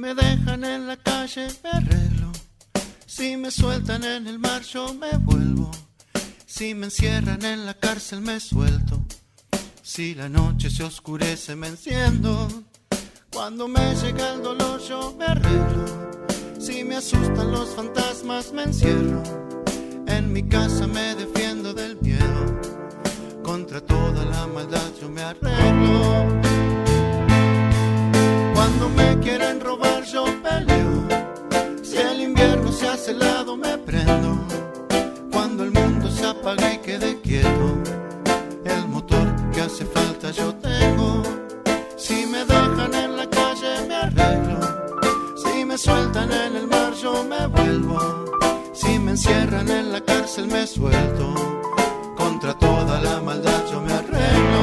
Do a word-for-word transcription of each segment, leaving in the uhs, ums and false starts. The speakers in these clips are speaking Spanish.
me dejan en la calle me arreglo, si me sueltan en el mar yo me vuelvo, si me encierran en la cárcel me suelto, si la noche se oscurece me enciendo, cuando me llega el dolor yo me arreglo, si me asustan los fantasmas me encierro, en mi casa me defiendo del miedo, contra toda la maldad yo me arreglo. Cuando me quieren robar yo peleo, si el invierno se hace helado me prendo, cuando el mundo se apaga y quede quieto, el motor que hace falta yo tengo, si me dejan en la calle me arreglo, si me sueltan en el mar yo me vuelvo, si me encierran en la cárcel me suelto, contra toda la maldad yo me arreglo.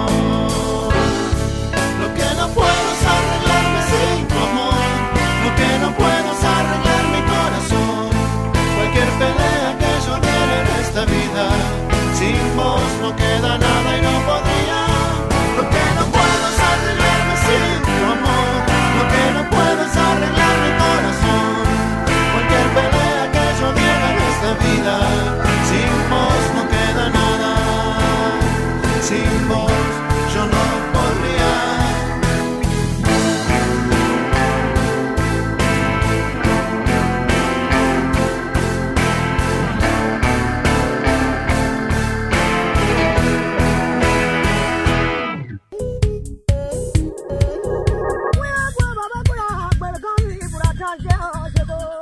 Lo que no puedo es arreglarme sin tu amor, lo que no puedo es arreglar mi corazón, cualquier pelea que yo diera en esta vida, sin vos no queda nada y no podría. Lo que no puedo es arreglarme sin tu amor, lo que no puedo es arreglar mi corazón, cualquier pelea que yo diera en esta vida, sin vos no queda nada, sin vos yo no podría. Well, well, well, well, well, well, well, well, well, well, well, well, well,